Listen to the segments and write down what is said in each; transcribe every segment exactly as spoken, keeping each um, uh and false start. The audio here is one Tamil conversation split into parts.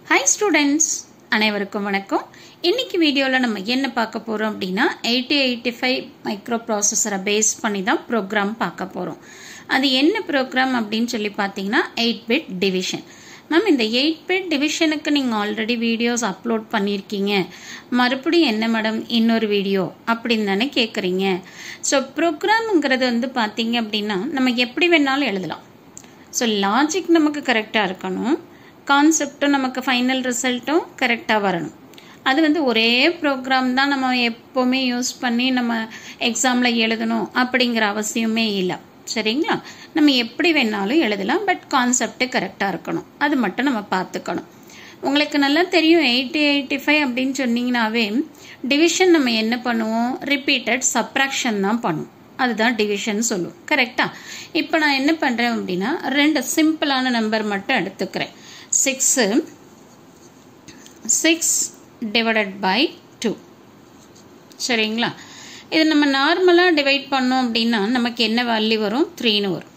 Hi students, அனைவருக்கும் வணக்கம். இன்னைக்கு வீடியோல நம்ம என்ன பார்க்க போறோம் அப்படினா eighty eighty-five மைக்ரோப்ராசஸரை பேஸ் பண்ணி தான் ப்ரோக்ராம் பார்க்க போறோம். அது என்ன ப்ரோக்ராம் அப்படினு சொல்லி பாத்தீங்கன்னா eight bit division. மேம் இந்த eight bit divisionக்கு நீங்க ஆல்ரெடி வீடியோஸ் அப்லோட் பண்ணிருக்கீங்க. மறுபடியும் என்ன மேடம் இன்னொரு வீடியோ அப்படினு தானே கேக்குறீங்க. சோ ப்ரோக்ராம்ங்கிறது வந்து பாத்தீங்க அப்படினா நம்ம எப்படி வேணாலும் எழுதலாம். சோ லாஜிக் நமக்கு கரெக்ட்டா இருக்கணும். கான்செப்ட்டும் நமக்கு ஃபைனல் ரிசல்ட்டும் கரெக்டாக வரணும். அது வந்து ஒரே ப்ரோக்ராம் தான் நம்ம எப்போவுமே யூஸ் பண்ணி நம்ம எக்ஸாமில் எழுதணும் அப்படிங்கிற அவசியமே இல்லை. சரிங்களா? நம்ம எப்படி வேணாலும் எழுதலாம். பட் கான்செப்ட் கரெக்டாக இருக்கணும். அது மட்டும் நம்ம பார்த்துக்கணும். உங்களுக்கு நல்லா தெரியும் எயிட்டி எயிட்டி ஃபைவ் அப்படின்னு சொன்னீங்கன்னாவே டிவிஷன் நம்ம என்ன பண்ணுவோம்? ரிப்பீட்டட் சப்ராக்ஷன் தான் பண்ணுவோம். அதுதான் டிவிஷன் சொல்லுவோம். கரெக்டா? இப்போ நான் என்ன பண்ணுறேன் அப்படின்னா ரெண்டு சிம்பிளான நம்பர் மட்டும் எடுத்துக்கிறேன். six six divided by two. சரிங்களா? இது நம்ம நார்மலா டிவைட் பண்ணோம் அப்படின்னா நமக்கு என்ன வேல்யூ வரும்? three னு வரும்.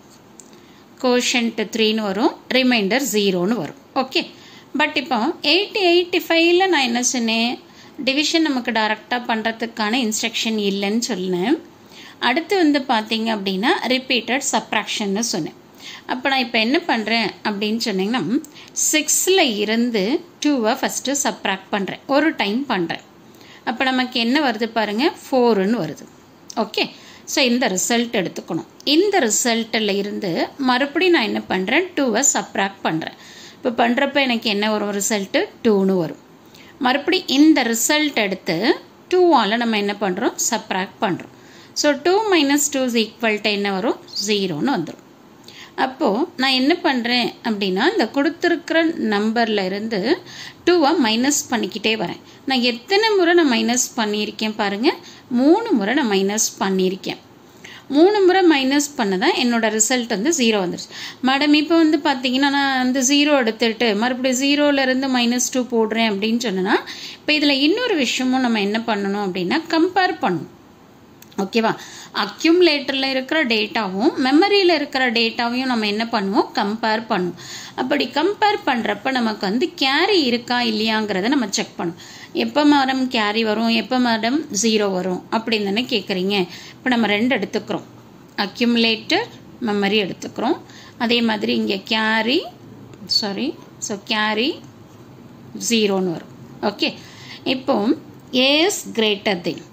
கோஷன்ட் three னு வரும். ரிமைண்டர் zero னு வரும். ஓகே. பட் இப்போ eighty eighty-five ல நான் என்ன சொன்னேன்? டிவிஷன் நமக்கு டைரக்டா பண்றதுக்கான இன்ஸ்ட்ரக்ஷன் இல்லைன்னு சொன்னேன். அடுத்து வந்து பாத்தீங்க அப்படின்னா ரிப்பீட்டட் சப்ராக்ஷன் சொன்னேன். அப்போ நான் இப்போ என்ன பண்ணுறேன் அப்படின்னு சொன்னீங்கன்னா சிக்ஸில் இருந்து டூவை ஃபஸ்ட்டு சப்ராக்ட் பண்ணுறேன். ஒரு டைம் பண்ணுறேன். அப்போ நமக்கு என்ன வருது பாருங்கள்? ஃபோருன்னு வருது. ஓகே. ஸோ இந்த ரிசல்ட் எடுத்துக்கணும். இந்த ரிசல்ட்டில் இருந்து மறுபடியும் நான் என்ன பண்ணுறேன்? டூவை சப்ராக்ட் பண்ணுறேன். இப்போ பண்ணுறப்ப எனக்கு என்ன வரும்? ரிசல்ட்டு டூன்னு வரும். மறுபடியும் இந்த ரிசல்ட் எடுத்து டூவால் நம்ம என்ன பண்ணுறோம்? சப்ராக்ட் பண்ணுறோம். So two minus two is equal to என்ன வரும்? ஜீரோன்னு வந்துடும். அப்போது நான் என்ன பண்ணுறேன் அப்படின்னா இந்த கொடுத்துருக்கிற நம்பரில் இருந்து டூவை மைனஸ் பண்ணிக்கிட்டே வரேன். நான் எத்தனை முறை நான் மைனஸ் பண்ணியிருக்கேன் பாருங்கள்? மூணு முறை நான் மைனஸ் பண்ணியிருக்கேன். மூணு முறை மைனஸ் பண்ணதான் என்னோட ரிசல்ட் வந்து ஜீரோ வந்துருச்சு. மேடம் இப்போ வந்து பார்த்தீங்கன்னா நான் வந்து ஜீரோ எடுத்துட்டு மறுபடியும் ஜீரோலேருந்து மைனஸ் டூ போடுறேன் அப்படின்னு சொன்னேன்னா இப்போ இதில் இன்னொரு விஷயமும் நம்ம என்ன பண்ணணும் அப்படின்னா கம்பேர் பண்ணணும். ஓகேவா? அக்யூமுலேட்டரில் இருக்கிற டேட்டாவும் மெமரியில் இருக்கிற டேட்டாவையும் நம்ம என்ன பண்ணுவோம்? கம்பேர் பண்ணுவோம். அப்படி கம்பேர் பண்ணுறப்ப நமக்கு வந்து கேரி இருக்கா இல்லையாங்கிறத நம்ம செக் பண்ணுவோம். எப்போ மேடம் கேரி வரும்? எப்போ மேடம் ஜீரோ வரும் அப்படின்னு தானே கேட்குறீங்க. இப்போ நம்ம ரெண்டு எடுத்துக்கிறோம். அக்யூமுலேட்டர் மெமரி எடுத்துக்கிறோம். அதே மாதிரி இங்கே கேரி சாரி ஸோ கேரி ஜீரோன்னு வரும். ஓகே. இப்போ A's greater than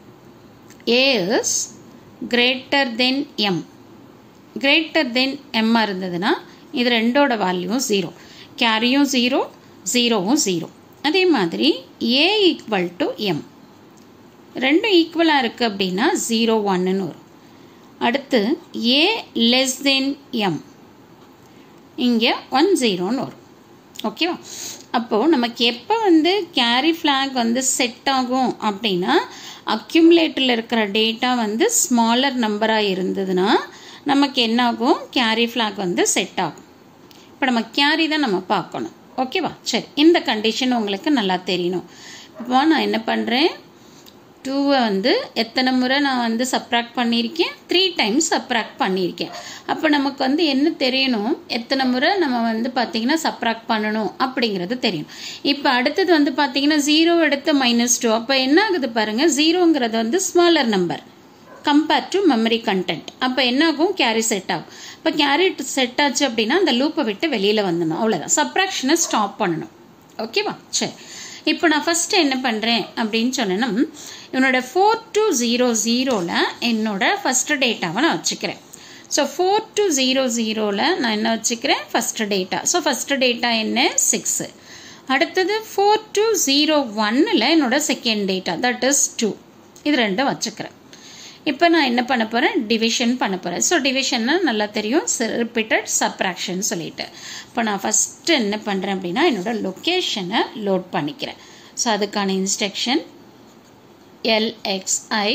A is greater than M. greater than M இருந்ததுன்னா இது ரெண்டோட வேல்யூவும் ஜீரோ. கேரியும் ஜீரோ, ஜீரோவும் ஜீரோ. அதே மாதிரி A ஈக்குவல் டு M. ரெண்டும் ஈக்குவலாக இருக்குது அப்படின்னா ஜீரோ ஒன்னு வரும். அடுத்து A லெஸ் தென் M. இங்கே ஒன் ஜீரோன்னு வரும். ஓகேவா? அப்போது நமக்கு எப்போ வந்து கேரி ஃப்ளாக் வந்து செட் ஆகும் அப்படின்னா அக்யூமுலேட்டரில் இருக்கிற டேட்டா வந்து ஸ்மாலர் நம்பராக இருந்ததுன்னா நமக்கு என்ன ஆகும்? கேரி ஃப்ளாக் வந்து செட் ஆகும். இப்போ நம்ம கேரி தான் நம்ம பார்க்கணும். ஓகேவா? சரி, இந்த கண்டிஷன் உங்களுக்கு நல்லா தெரியணும். இப்போ நான் என்ன பண்ணுறேன்? டூவை வந்து எத்தனை முறை நான் வந்து சப்ராக்ட் பண்ணியிருக்கேன்? த்ரீ டைம்ஸ் சப்ராக்ட் பண்ணியிருக்கேன். அப்போ நமக்கு வந்து என்ன தெரியணும்? எத்தனை முறை நம்ம வந்து பார்த்தீங்கன்னா சப்ராக்ட் பண்ணணும் அப்படிங்கிறது தெரியும். இப்போ அடுத்தது வந்து பார்த்தீங்கன்னா ஜீரோ எடுத்து மைனஸ் டூ. அப்போ என்ன ஆகுது பாருங்கள்? ஜீரோங்கிறது வந்து smaller number compare to memory content. அப்போ என்ன ஆகும்? கேரி செட் ஆகும். இப்போ கேரி செட் ஆச்சு அப்படின்னா அந்த லூப்பை விட்டு வெளியில் வந்துடணும். அவ்வளோதான். சப்ராக்ஷனை ஸ்டாப் பண்ணணும். ஓகேவா? சரி, இப்போ நான் ஃபஸ்ட்டு என்ன பண்ணுறேன் அப்படின்னு சொன்னேன்னா என்னோட ஃபோர் டூ ஜீரோ ஜீரோவில் என்னோட ஃபஸ்ட்டு டேட்டாவை நான் வச்சுக்கிறேன். ஸோ ஃபோர் டூ ஜீரோ ஜீரோவில் நான் என்ன வச்சுக்கிறேன்? First data. So first data என்ன? சிக்ஸு. அடுத்தது ஃபோர் டூ ஜீரோ ஒன்னில் என்னோட second data that is two. இது ரெண்டும் வச்சுக்கிறேன். இப்போ நான் என்ன பண்ண போகிறேன்? டிவிஷன் பண்ண போகிறேன். ஸோ டிவிஷன்னா நல்லா தெரியும், ரிப்பீட்டட் சப்ராக்ஷன் சொல்லிட்டு. இப்போ நான் ஃபஸ்ட்டு என்ன பண்ணுறேன் அப்படின்னா என்னோட லொக்கேஷனை லோட் பண்ணிக்கிறேன். ஸோ அதுக்கான instruction LXI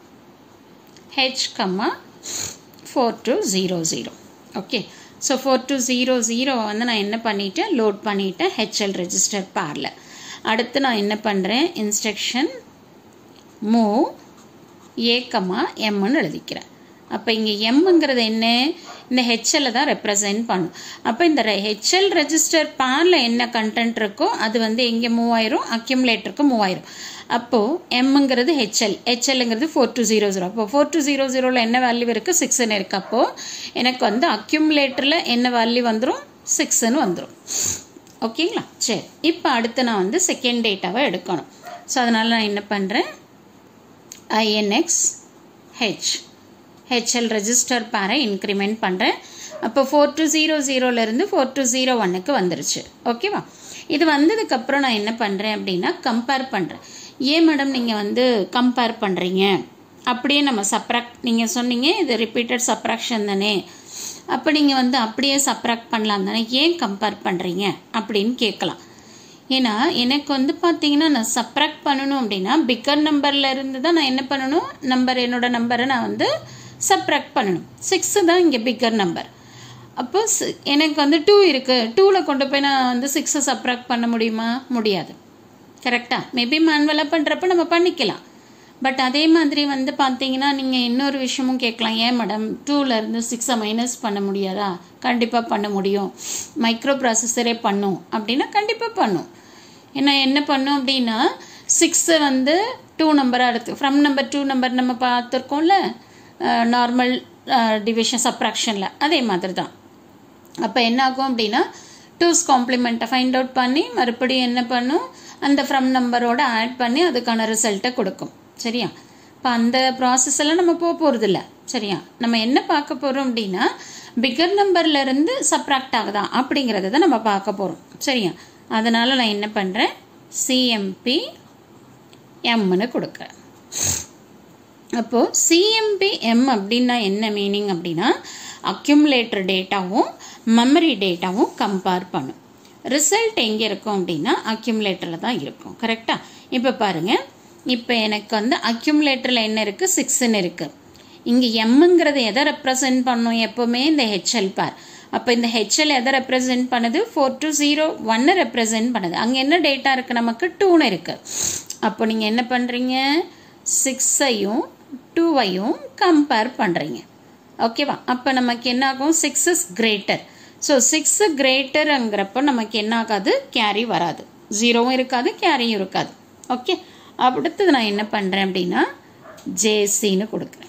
H comma four two zero zero. Okay. So four two zero ஜீரோவை வந்து நான் என்ன பண்ணிவிட்டேன்? லோட் பண்ணிவிட்டேன் ஹெச்எல் ரெஜிஸ்டர் பேரில். அடுத்து நான் என்ன பண்ணுறேன்? இன்ஸ்ட்ரக்ஷன் மூவ் ஏ கம்மா எம்னு எழுதிக்கிறேன். அப்போ இங்கே எம்ங்கிறது என்ன, இந்த ஹெச்எல்லை தான் ரெப்ரசன்ட் பண்ணும். அப்போ இந்த ஹெச்எல் ரெஜிஸ்டர் பேரில் என்ன கண்டென்ட் இருக்கோ அது வந்து எங்கே மூவ் ஆயிரும், அக்யூமுலேட்டருக்கு மூவ் ஆயிரும். அப்போது எம்ங்கிறது ஹெச்எல், ஹெச்எல்ங்கிறது ஃபோர் டூ ஜீரோ ஜீரோ. அப்போ ஃபோர் டூ ஜீரோ ஜீரோவில் என்ன வேல்யூ இருக்குது, சிக்ஸ்ன்னு இருக்குது. அப்போது எனக்கு வந்து அக்யூமுலேட்டரில் என்ன வேல்யூ வந்துடும், சிக்ஸ்ன்னு வந்துடும். ஓகேங்களா? சரி, இப்போ அடுத்து நான் வந்து செகண்ட் டேட்டாவை எடுக்கணும். ஸோ அதனால் நான் என்ன பண்ணுறேன், ஐஎன்எக்ஸ் ஹெச் ஹெச்எல் ரெஜிஸ்டர் பேரை இன்க்ரிமெண்ட் பண்ணுறேன். அப்போ ஃபோர் டூ ஜீரோ ஜீரோலேருந்து ஃபோர் டூ ஜீரோ ஒன்னுக்கு வந்துருச்சு. ஓகேவா? இது வந்ததுக்கப்புறம் நான் என்ன பண்ணுறேன் அப்படின்னா கம்பேர் பண்ணுறேன். ஏன் மேடம் நீங்கள் வந்து கம்பேர் பண்ணுறீங்க, அப்படியே நம்ம சப்ராக்ட், நீங்கள் சொன்னீங்க இது ரிப்பீட்டட் சப்ராக்ஷன் தானே, அப்போ நீங்கள் வந்து அப்படியே சப்ராக்ட் பண்ணலாம் தானே, ஏன் கம்பேர் பண்ணுறீங்க அப்படின்னு கேட்கலாம். ஏன்னா எனக்கு வந்து பார்த்தீங்கன்னா நான் சப்ராக்ட் பண்ணணும் அப்படின்னா பிக்கர் நம்பரில் இருந்து தான் நான் என்ன பண்ணணும், நம்பர் என்னோட நம்பரை நான் வந்து சப்ராக்ட் பண்ணணும். சிக்ஸு தான் இங்கே பிக்கர் நம்பர். அப்போ எனக்கு வந்து டூ இருக்குது, டூவில் கொண்டு போய் நான் வந்து சிக்ஸை சப்ராக்ட் பண்ண முடியுமா, முடியாது. கரெக்டாக? மேபி மேனுவலாக பண்ணுறப்ப நம்ம பண்ணிக்கலாம். பட் அதே மாதிரி வந்து பார்த்தீங்கன்னா நீங்கள் இன்னொரு விஷயமும் கேட்கலாம், ஏன் மேடம் டூவிலேருந்து சிக்ஸை மைனஸ் பண்ண முடியாதா, கண்டிப்பாக பண்ண முடியும், மைக்ரோ ப்ராசஸரே பண்ணும் அப்படின்னா கண்டிப்பாக பண்ணும். ஏன்னா என்ன பண்ணும் அப்படின்னா சிக்ஸை வந்து டூ நம்பராக எடுத்து ஃப்ரம் நம்பர் டூ நம்பர் நம்ம பார்த்துருக்கோம்ல நார்மல் டிவிஷன் சப்ராக்ஷனில், அதே மாதிரி தான். அப்போ என்ன ஆகும் அப்படின்னா டூஸ் காம்ப்ளிமெண்ட்டை ஃபைண்ட் அவுட் பண்ணி மறுபடியும் என்ன பண்ணும், அந்த ஃப்ரம் நம்பரோட ஆட் பண்ணி அதுக்கான ரிசல்ட்டை கொடுக்கும். சரியா? இப்போ அந்த ப்ராசஸ் எல்லாம் நம்ம போக போகிறது இல்லை. சரியா? நம்ம என்ன பார்க்க போகிறோம் அப்படின்னா பிக்கர் நம்பர்லேருந்து சப்ராக்ட் ஆகுதா அப்படிங்கிறத தான் நம்ம பார்க்க போகிறோம். சரியா? அதனால் நான் என்ன பண்ணுறேன், சிஎம்பி எம்னு கொடுக்குறேன். அப்போது சிஎம்பி எம் அப்படின்னா என்ன மீனிங் அப்படின்னா அக்யூமுலேட்டர் டேட்டாவும் மெமரி டேட்டாவும் கம்பேர் பண்ணும். ரிசல்ட் எங்கே இருக்கும் அப்படின்னா அக்யூமுலேட்டரில் தான் இருக்கும். கரெக்டாக? இப்போ பாருங்கள், இப்போ எனக்கு வந்து அக்யூமுலேட்டரில் என்ன இருக்குது, சிக்ஸ்ன்னு இருக்குது. இங்கே எம்ங்கிறது எதை ரெப்ரசன்ட் பண்ணும், எப்போவுமே இந்த ஹெச்எல் பேர். அப்போ இந்த ஹெச்எல் எதை ரெப்ரசன்ட் பண்ணுது, ஃபோர் டூ ஜீரோ ஒன்னு ரெப்ரசன்ட் பண்ணுது. அங்கே என்ன டேட்டா இருக்குது, நமக்கு டூன்னு இருக்குது. அப்போ நீங்கள் என்ன பண்ணுறீங்க, சிக்ஸையும் டூவையும் கம்பேர் பண்ணுறீங்க. ஓகேவா? அப்போ நமக்கு என்ன ஆகும், six is greater. So six கிரேட்டருங்கிறப்போ நமக்கு என்ன ஆகாது, கேரி வராது, ஜீரோவும் இருக்காது, கேரியும் இருக்காது. ஓகே, அடுத்தது நான் என்ன பண்ணுறேன் அப்படின்னா ஜேசின்னு கொடுக்குறேன்.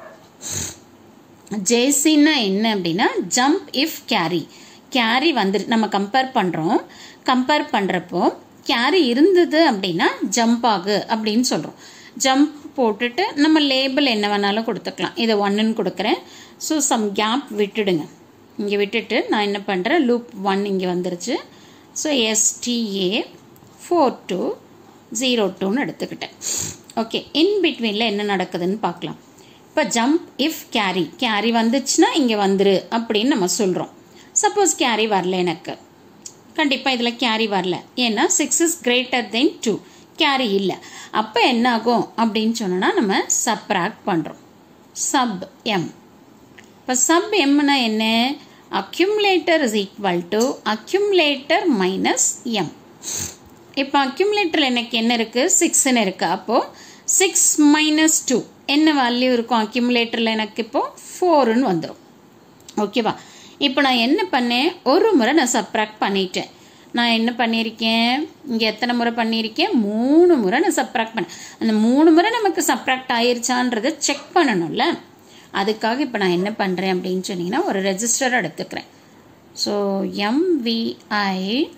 ஜேசின்னா என்ன அப்படின்னா ஜம்ப் இஃப் கேரி. கேரி வந்து நம்ம கம்பேர் பண்ணுறோம், கம்பேர் பண்ணுறப்போ கேரி இருந்தது அப்படின்னா ஜம்ப் ஆகு அப்படின்னு சொல்கிறோம். ஜம்ப் போட்டுட்டு நம்ம லேபிள் என்ன வேணாலும் கொடுத்துக்கலாம். இதை ஒன்றுன்னு கொடுக்குறேன். ஸோ சம் கேப் விட்டுடுங்க, இங்கே விட்டுட்டு நான் என்ன பண்ணுறேன், லூப் ஒன் இங்கே வந்துருச்சு. So STA four two zero டூன்னு எடுத்துக்கிட்டேன். ஓகே, இன் பிட்வீனில் என்ன நடக்குதுன்னு பார்க்கலாம். இப்போ ஜம்ப் இஃப் கேரி, கேரி வந்துச்சுன்னா இங்கே வந்துரு அப்படின்னு நம்ம சொல்கிறோம். சப்போஸ் கேரி வரல, எனக்கு கண்டிப்பாக இதில் கேரி வரல, ஏன்னா six is greater than two, carry இல்லை. அப்போ என்ன ஆகும் அப்படின்னு சொன்னோன்னா நம்ம சப்ராக்ட் பண்ணுறோம், சப் எம். இப்போ சப் எம்னா என்ன, accumulator is equal to accumulator minus M. இப்போ அக்யூமுலேட்டரில் எனக்கு என்ன இருக்குது, சிக்ஸ்ன்னு இருக்குது. அப்போது சிக்ஸ் மைனஸ் டூ என்ன வேல்யூ இருக்கும் அக்யூமுலேட்டரில், எனக்கு இப்போது ஃபோருன்னு வந்துடும். ஓகேவா? இப்போ நான் என்ன பண்ணேன், ஒரு முறை நான் சப்ராக்ட் பண்ணிட்டேன். நான் என்ன பண்ணியிருக்கேன், இங்கே எத்தனை முறை பண்ணியிருக்கேன், மூணு முறை நான் சப்ராக்ட் பண்ணேன். அந்த மூணு முறை நமக்கு சப்ராக்ட் ஆயிருச்சான்றதை செக் பண்ணணும்ல, அதுக்காக இப்போ நான் என்ன பண்ணுறேன் அப்படின்னு சொன்னீங்கன்னா ஒரு ரெஜிஸ்டர் எடுத்துக்கிறேன். So MVI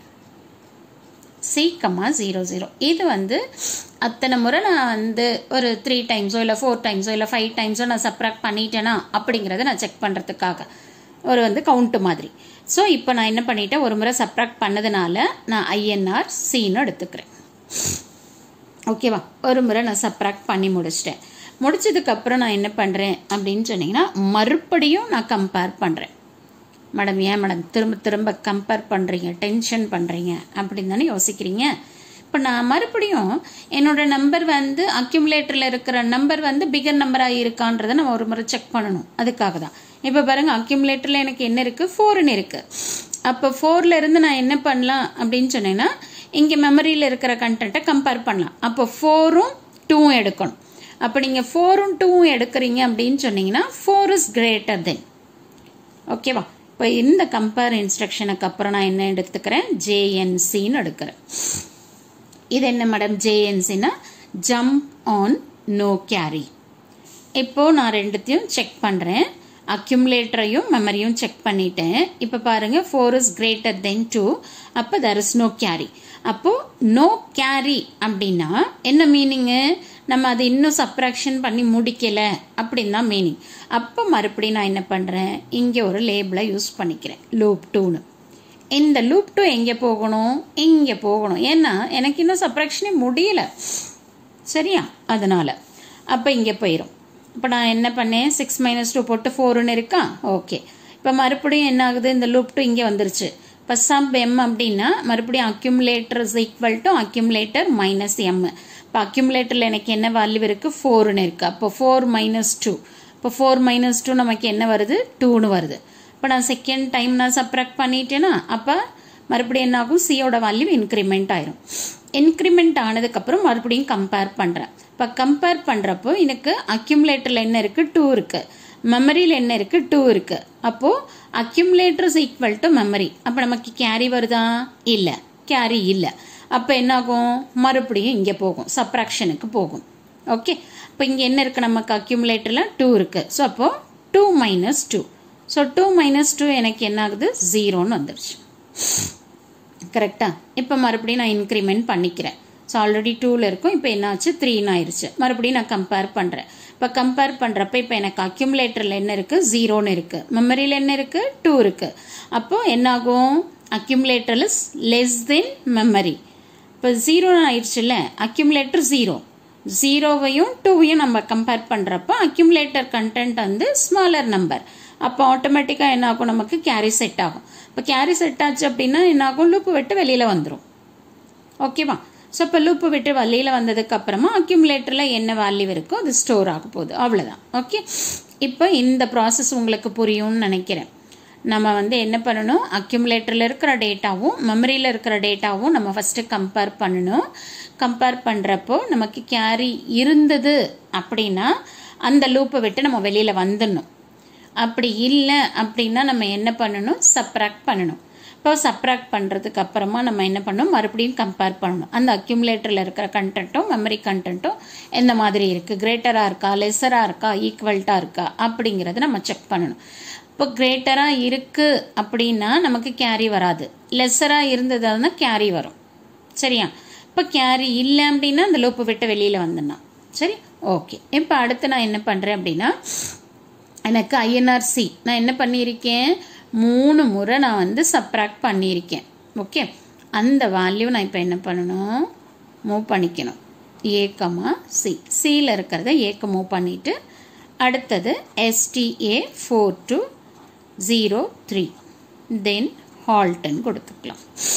C comma zero zero, இது வந்து அத்தனை முறை நான் வந்து ஒரு த்ரீ டைம்ஸோ இல்லை ஃபோர் டைம்ஸோ இல்லை ஃபைவ் டைம்ஸோ நான் சப்ராக்ட் பண்ணிட்டேனா அப்படிங்கிறத நான் செக் பண்ணுறதுக்காக ஒரு வந்து கவுண்ட்டு மாதிரி. ஸோ இப்போ நான் என்ன பண்ணிட்டேன், ஒரு முறை சப்ராக்ட் பண்ணதுனால நான் ஐஎன்ஆர் சின்னு எடுத்துக்கிறேன். ஓகேவா? ஒரு முறை நான் சப்ராக்ட் பண்ணி முடிச்சிட்டேன். முடிச்சதுக்கப்புறம் நான் என்ன பண்ணுறேன் அப்படின்னு சொன்னீங்கன்னா மறுபடியும் நான் கம்பேர் பண்ணுறேன். மேடம் ஏன் மேடம் திரும்ப திரும்ப கம்பேர் பண்ணுறீங்க, டென்ஷன் பண்ணுறீங்க அப்படின்னு தானே யோசிக்கிறீங்க. இப்போ நான் மறுபடியும் என்னோட நம்பர் வந்து அக்யூமுலேட்டரில் இருக்கிற நம்பர் வந்து பிகர் நம்பராக இருக்கான்றதை நம்ம ஒரு முறை செக் பண்ணணும், அதுக்காக தான். இப்போ பாருங்கள், அக்யூமுலேட்டரில் எனக்கு என்ன இருக்குது, ஃபோர்னு இருக்குது. அப்போ ஃபோரில் இருந்து நான் என்ன பண்ணலாம் அப்படின்னு சொன்னேன்னா இங்கே மெமரியில் இருக்கிற கண்டென்ட்டை கம்பேர் பண்ணலாம். அப்போ ஃபோரும் டூவும் எடுக்கணும். அப்போ நீங்கள் ஃபோரும் டூவும் எடுக்கிறீங்க அப்படின்னு சொன்னீங்கன்னா ஃபோர் இஸ் கிரேட்டர் தென். ஓகேவா? இப்போ இந்த கம்பேர் இன்ஸ்ட்ரக்ஷனுக்கு அப்புறம் நான் என்ன எடுத்துக்கிறேன், ஜேஎன்சின்னு எடுக்கிறேன். இது என்ன மேடம் ஜேஎன்சின்னா ஜம்ப் ஆன் நோ கேரி. இப்போ நான் ரெண்டுத்தையும் செக் பண்ணுறேன், அக்யூமுலேட்டரையும் மெமரியும் செக் பண்ணிட்டேன். இப்போ பாருங்க four is greater than two, அப்போ தர் இஸ் நோ கேரி. அப்போ நோ கேரி அப்படின்னா என்ன மீனிங்கு, நம்ம அதை இன்னும் சப்ராக்ஷன் பண்ணி முடிக்கல அப்படின்னு தான் மீனிங். அப்போ மறுபடியும் நான் என்ன பண்ணுறேன், இங்கே ஒரு லேபிளை யூஸ் பண்ணிக்கிறேன் லூப் டூன்னு. இந்த லூப் டூ எங்கே போகணும், இங்கே போகணும். ஏன்னா எனக்கு இன்னும் சப்ராக்ஷனே முடியல, சரியா? அதனால அப்போ இங்கே போயிடும். இப்போ நான் என்ன பண்ணேன், சிக்ஸ் மைனஸ் டூ போட்டு ஃபோருன்னு இருக்கா, ஓகே. இப்போ மறுபடியும் என்ன ஆகுது, இந்த லூப் டூ இங்கே வந்துருச்சு. இப்போ சப் எம் அப்படின்னா மறுபடியும் accumulator is equal to accumulator minus M. இப்போ அக்யூமுலேட்டரில் எனக்கு என்ன வேல்யூ இருக்குது, ஃபோருன்னு இருக்குது. அப்போ ஃபோர் மைனஸ் டூ, இப்போ ஃபோர் மைனஸ் டூ நமக்கு என்ன வருது, டூன்னு வருது. இப்போ நான் செகண்ட் டைம் நான் சப்ராக்ட் பண்ணிட்டேன்னா அப்போ மறுபடியும் என்ன ஆகும், சியோட வேல்யூ இன்க்ரிமெண்ட் ஆயிரும். இன்க்ரிமெண்ட் ஆனதுக்கப்புறம் மறுபடியும் கம்பேர் பண்ணுறேன். இப்போ கம்பேர் பண்ணுறப்போ எனக்கு அக்யூமுலேட்டரில் என்ன இருக்குது, டூ இருக்குது, மெமரியில் என்ன இருக்குது, டூ இருக்குது. அப்போது accumulator is equal to memory. அப்போ நமக்கு கேரி வருதா, இல்லை, கேரி இல்லை. அப்போ என்னாகும், மறுபடியும் இங்கே போகும், சப்ராக்ஷனுக்கு போகும். ஓகே, இப்போ இங்கே என்ன இருக்குது, நமக்கு அக்யூமுலேட்டரில் டூ இருக்குது. ஸோ அப்போது two minus two, so two minus two எனக்கு என்ன ஆகுது, ஜீரோன்னு வந்துடுச்சு. கரெக்டா? இப்போ மறுபடியும் நான் இன்க்ரிமெண்ட் பண்ணிக்கிறேன். ஸோ ஆல்ரெடி டூவில் இருக்கும், இப்போ என்ன ஆச்சு, த்ரீன்னு ஆயிடுச்சு. மறுபடியும் நான் கம்பேர் பண்ணுறேன். இப்போ கம்பேர் பண்ணுறப்ப இப்போ எனக்கு அக்யூமுலேட்டரில் என்ன இருக்குது, ஜீரோன்னு இருக்குது, மெமரியில் என்ன இருக்குது, டூ இருக்குது. அப்போது என்னாகும், accumulator is less than memory. இப்போ ஜீரோன்னு ஆயிடுச்சுல்ல, அக்யூமுலேட்டர் ஜீரோ, ஜீரோவையும் டூவையும் நம்ம கம்பேர் பண்ணுறப்போ அக்யூமுலேட்டர் கண்டென்ட் வந்து ஸ்மாலர் நம்பர். அப்போ ஆட்டோமேட்டிக்காக என்ன ஆகும், நமக்கு கேரி செட் ஆகும். இப்போ கேரி செட் ஆச்சு அப்படின்னா என்ன ஆகும், லூப்பு விட்டு வெளியில் வந்துடும். ஓகேவா? ஸோ இப்போ லூப்பு விட்டு வெளியில் வந்ததுக்கு அப்புறமா அக்யூமுலேட்டரில் என்ன வேல்யூ இருக்கோ அது ஸ்டோர் ஆக போகுது, அவ்வளோதான். ஓகே, இப்போ இந்த ப்ராசஸ் உங்களுக்கு புரியும்னு நினைக்கிறேன். நம்ம வந்து என்ன பண்ணணும், அக்யூமுலேட்டரில் இருக்கிற டேட்டாவும் மெமரியில் இருக்கிற டேட்டாவும் நம்ம ஃபஸ்ட்டு கம்பேர் பண்ணணும். கம்பேர் பண்ணுறப்போ நமக்கு கேரி இருந்தது அப்படின்னா அந்த லூப்பை விட்டு நம்ம வெளியில் வந்துடணும். அப்படி இல்லை அப்படின்னா நம்ம என்ன பண்ணணும், சப்ராக்ட் பண்ணணும். இப்போ சப்ராக்ட் பண்ணுறதுக்கு அப்புறமா நம்ம என்ன பண்ணணும், மறுபடியும் கம்பேர் பண்ணணும். அந்த அக்யூமுலேட்டரில் இருக்கிற கண்டென்ட்டும் மெமரி கண்டென்ட்டும் எந்த மாதிரி இருக்குது, கிரேட்டராக இருக்கா, லெஸராக இருக்கா, ஈக்குவல்ட்டாக இருக்கா அப்படிங்கிறத நம்ம செக் பண்ணணும். இப்போ கிரேட்டராக இருக்குது அப்படின்னா நமக்கு கேரி வராது, லெஸராக இருந்ததுன்னா கேரி வரும். சரியா? இப்போ கேரி இல்லை அப்படின்னா அந்த லூப்பு விட்டு வெளியில் வந்துடணும். சரி, ஓகே. இப்போ அடுத்து நான் என்ன பண்ணுறேன் அப்படின்னா, எனக்கு ஐஎன்ஆர்சி நான் என்ன பண்ணியிருக்கேன், மூணு முறை நான் வந்து சப்ராக்ட் பண்ணியிருக்கேன். ஓகே, அந்த வேல்யூ நான் இப்போ என்ன பண்ணணும், மூவ் பண்ணிக்கணும். ஏக்கமா சி, சியில் இருக்கிறத ஏக்க மூவ் பண்ணிவிட்டு அடுத்தது STA four two zero three then ஹால்ட்டுன்னு கொடுத்துக்கலாம்.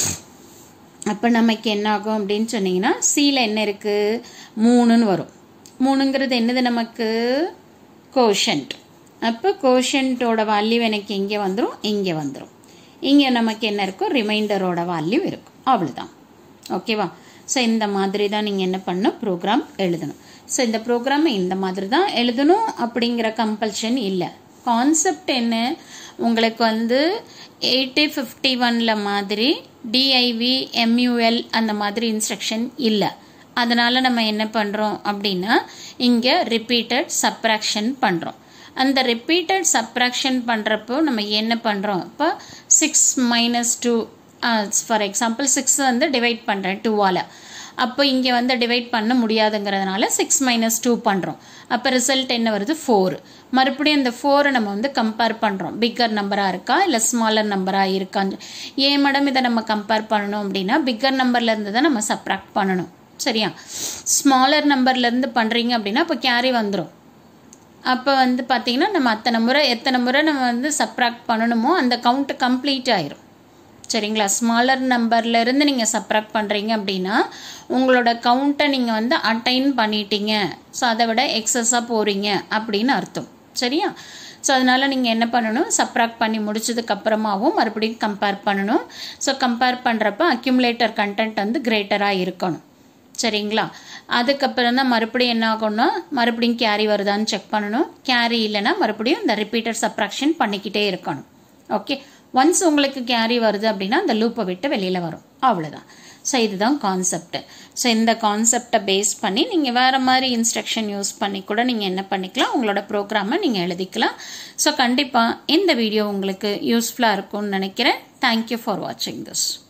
அப்போ நமக்கு என்ன ஆகும் அப்படின்னு சொன்னீங்கன்னா, சியில் என்ன இருக்குது, மூணுன்னு வரும். மூணுங்கிறது என்னது, நமக்கு கோஷன்ட். அப்போ கோஷன்ட்டோட வேல்யூ எனக்கு இங்கே வந்துடும், இங்கே வந்துடும். இங்கே நமக்கு என்ன இருக்கும், ரிமைண்டரோட வேல்யூ இருக்கும், அவ்வளோதான். ஓகேவா? ஸோ இந்த மாதிரி தான் நீங்கள் என்ன பண்ணணும், ப்ரோக்ராம் எழுதணும். ஸோ இந்த ப்ரோக்ராமை இந்த மாதிரி தான் எழுதணும் அப்படிங்கிற கம்பல்ஷன் இல்லை. கான்செப்ட் என்ன, உங்களுக்கு வந்து எயிட்டி ஃபிஃப்டி ஒனில் மாதிரி டிஐவி எம்யூஎல் அந்த மாதிரி இன்ஸ்ட்ரக்ஷன் இல்லை. அதனால் நம்ம என்ன பண்ணுறோம் அப்படின்னா, இங்கே ரிப்பீட்டட் சப்ராக்ஷன் பண்ணுறோம். அந்த ரிப்பீட்டட் சப்ராக்ஷன் பண்ணுறப்போ நம்ம என்ன பண்ணுறோம், இப்போ six minus two for example six வந்து டிவைட் பண்ணுறேன் டூவால். அப்போ இங்கே வந்து டிவைட் பண்ண முடியாதுங்கிறதுனால சிக்ஸ் மைனஸ் டூ பண்ணுறோம். அப்போ ரிசல்ட் என்ன வருது, ஃபோர். மறுபடியும் அந்த ஃபோரை நம்ம வந்து கம்பேர் பண்ணுறோம், பிக்கர் நம்பராக இருக்கா இல்லை ஸ்மாலர் நம்பராக இருக்கான்னு. ஏன் மேடம் இதை நம்ம கம்பேர் பண்ணணும் அப்படின்னா, பிக்கர் நம்பர்லேருந்து தான் நம்ம சப்ராக்ட் பண்ணணும். சரியா? ஸ்மாலர் நம்பர்லேருந்து பண்ணுறீங்க அப்படின்னா அப்போ கேரி வந்துடும். அப்போ வந்து பார்த்திங்கன்னா நம்ம அத்தனை முறை எத்தனை முறை நம்ம வந்து சப்ராக்ட் பண்ணணுமோ அந்த கவுண்ட்டு கம்ப்ளீட் ஆயிரும். சரிங்களா? ஸ்மாலர் நம்பர்லேருந்து நீங்கள் சப்ராக்ட் பண்ணுறீங்க அப்படின்னா உங்களோட கவுண்ட்டை நீங்கள் வந்து அட்டைன் பண்ணிட்டீங்க. ஸோ அதை விட எக்ஸஸாக போகிறீங்க அப்படின்னு அர்த்தம். சரியா? ஸோ அதனால் நீங்கள் என்ன பண்ணணும், சப்ராக்ட் பண்ணி முடிச்சதுக்கப்புறமாவும் மறுபடியும் கம்பேர் பண்ணணும். ஸோ கம்பேர் பண்ணுறப்ப அக்யூமுலேட்டர் கண்டென்ட் வந்து கிரேட்டராக இருக்கணும். சரிங்களா? அதுக்கப்புறம் தான் மறுபடியும் என்ன ஆகும்னா மறுபடியும் கேரி வருதான்னு செக் பண்ணணும். கேரி இல்லைன்னா மறுபடியும் இந்த ரிப்பீட்டட் சப்ராக்ஷன் பண்ணிக்கிட்டே இருக்கணும். ஓகே, ஒன்ஸ் உங்களுக்கு கேரி வருது அப்படின்னா அந்த லூப்பை விட்டு வெளியில் வரும், அவ்வளோதான். ஸோ இதுதான் கான்செப்ட். ஸோ இந்த கான்செப்டை பேஸ் பண்ணி நீங்கள் வேறு மாதிரி இன்ஸ்ட்ரக்ஷன் யூஸ் பண்ணி கூட நீங்கள் என்ன பண்ணிக்கலாம், உங்களோட ப்ரோக்ராமை நீங்கள் எழுதிக்கலாம். ஸோ கண்டிப்பாக இந்த வீடியோ உங்களுக்கு யூஸ்ஃபுல்லாக இருக்கும்னு நினைக்கிறேன். தேங்க்யூ ஃபார் வாட்சிங் திஸ்.